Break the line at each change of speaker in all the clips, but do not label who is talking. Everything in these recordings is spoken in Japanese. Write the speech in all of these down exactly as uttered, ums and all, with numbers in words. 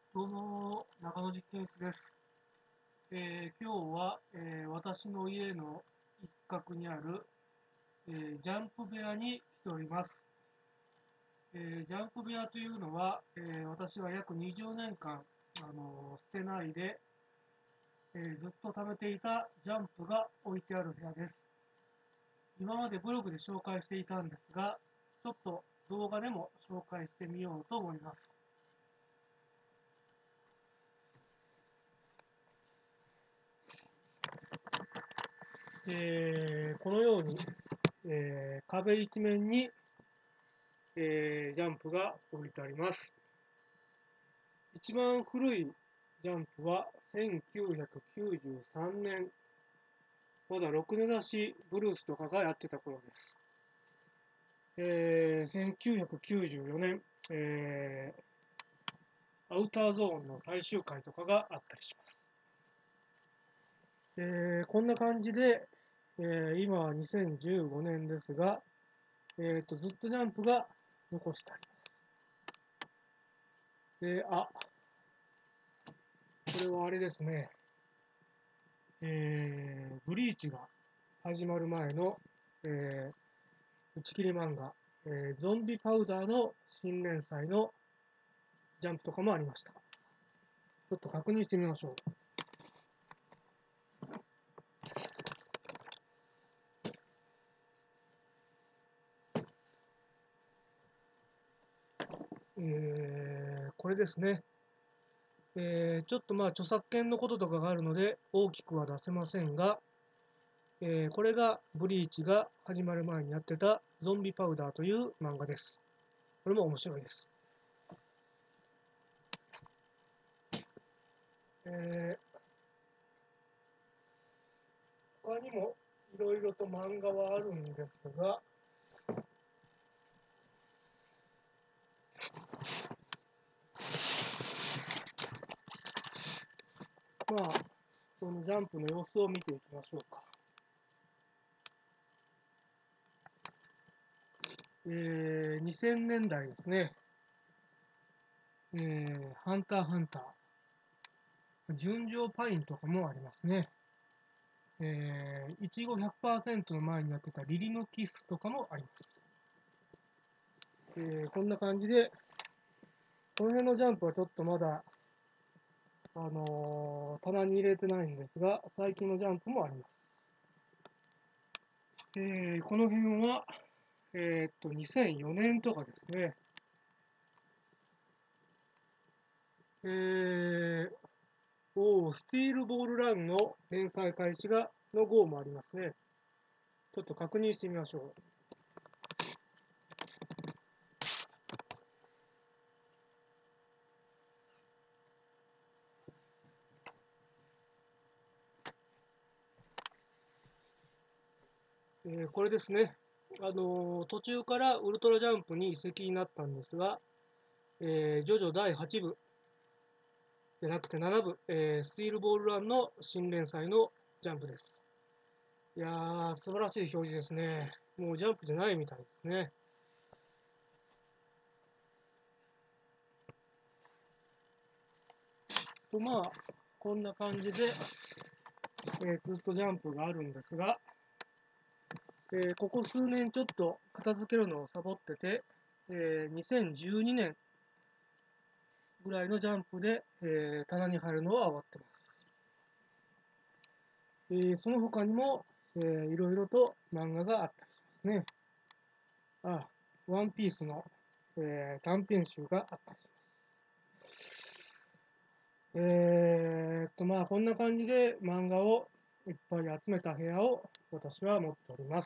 どうも、中野実験室です。えー今日は、えー私の家の一角にある、えージャンプ部屋に来ております。えージャンプ部屋というのは、えー私が約にじゅうねんかん、あのー捨てないで、えーずっと貯めていたジャンプが置いてある部屋です。今までブログで紹介していたんですが、ちょっと動画でも紹介してみようと思います。えーこのように、えー壁一面に、えージャンプが置いてあります。一番古いジャンプはせんきゅうひゃくきゅうじゅうさんねん、まだろくねだしブルースとかがやってた頃です。えーせんきゅうひゃくきゅうじゅうよねん、えーアウターゾーンの最終回とかがあったりします。えーこんな感じで、えー今はにせんじゅうごねんですが、えーとずっとジャンプが残してあります。で、あ、これはあれですね。えーブリーチが始まる前の、えー打ち切り漫画、えーゾンビパウダーの新連載のジャンプとかもありました。ちょっと確認してみましょう。えーこれですね。えーちょっとまあ著作権のこととかがあるので大きくは出せませんが、えーこれがブリーチが始まる前にやってたゾンビパウダーという漫画です。これも面白いです。えー他にもいろいろと漫画はあるんですが、まあ、そのジャンプの様子を見ていきましょうか。えー、にせんねんだいですね。えー、ハンターハンター。純情パインとかもありますね。えー、いちごひゃくパーセントの前にやってたリリムキスとかもあります。えー、こんな感じで、この辺のジャンプはちょっとまだ、あのー棚に入れてないんですが、最近のジャンプもあります。えー、この辺は、えーっと、にせんよねんとかですね。えー、おー、スティールボールランの連載開始がの号もありますね。ちょっと確認してみましょう。えーこれですね。あのー途中からウルトラジャンプに移籍になったんですが、えージョジョだいはちぶじゃなくてななぶ、えースティールボールランの新連載のジャンプです。いやー、素晴らしい表示ですね。もうジャンプじゃないみたいですね。とまあ、こんな感じで、えーずっとジャンプがあるんですが、えーここ数年ちょっと片付けるのをサボってて、えーにせんじゅうにねんぐらいのジャンプで、えー棚に入るのは終わってます。えーその他にも、えーいろいろと漫画があったりしますね。あ、ワンピースの、えー短編集があったりします。えーっと、まあ、こんな感じで漫画をいっぱい集めた部屋を私は持っております。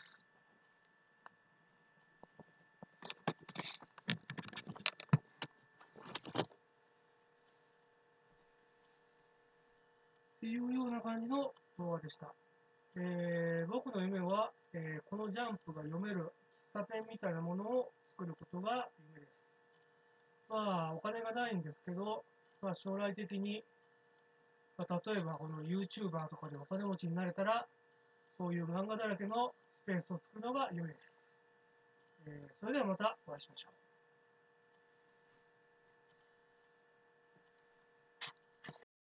っていうような感じの動画でした。えー僕の夢は、えーこのジャンプが読める喫茶店みたいなものを作ることが夢です。まあ、お金がないんですけど、まあ、将来的に、まあ、例えばこの YouTuber とかでお金持ちになれたら、そういう漫画だらけのスペースを作るのが夢です。えーそれではまたお会いしましょう。